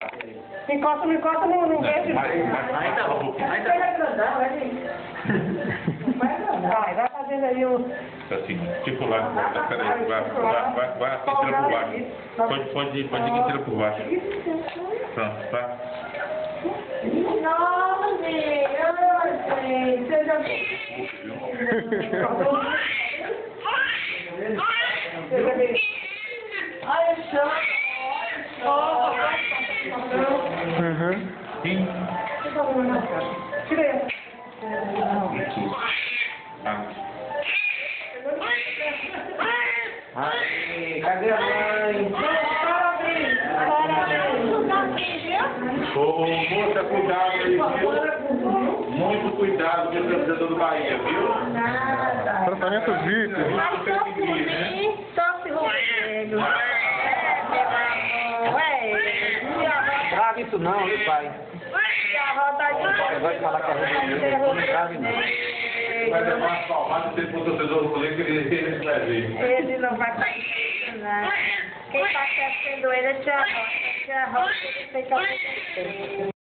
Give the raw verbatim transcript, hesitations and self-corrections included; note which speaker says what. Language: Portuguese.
Speaker 1: Encosta, não encosta, não, não vejo.
Speaker 2: Vai, vai,
Speaker 3: Aí tá bom. Aí tá
Speaker 1: Vai agrandar, vai vir. Vai agrandar. Vai, vai fazendo aí o...
Speaker 2: assim, tipo lá, peraí, vai, vai, vai, vai, inteira por baixo. Pode, pode, pode ir inteira por baixo. Pronto, tá?
Speaker 1: Nossa, gente, seja... Seja bem... Ai, chama.
Speaker 4: Uhum.
Speaker 2: Sim.
Speaker 1: Tira aí.
Speaker 2: Ah.
Speaker 3: Ai, cadê a mãe?
Speaker 1: Parabéns. Parabéns.
Speaker 2: Ô, moça, cuidado aí, viu? Muito cuidado com o torcedor do Bahia, viu?
Speaker 1: Nada.
Speaker 4: Tratamento V I P.
Speaker 1: Mas só por mim, só se Rodrigo.
Speaker 3: Grave isso não, viu, pai?
Speaker 1: E a roda de...
Speaker 3: Vai falar que a Rodrigo não grave não.
Speaker 2: Vai levar umas palmadas se for torcedor do Flamengo, ele ele vai ver.
Speaker 1: Ele não vai fazer nada. Quem está crescendo ele é tia Rosa. Tia Rosa, ele tem que acontecer.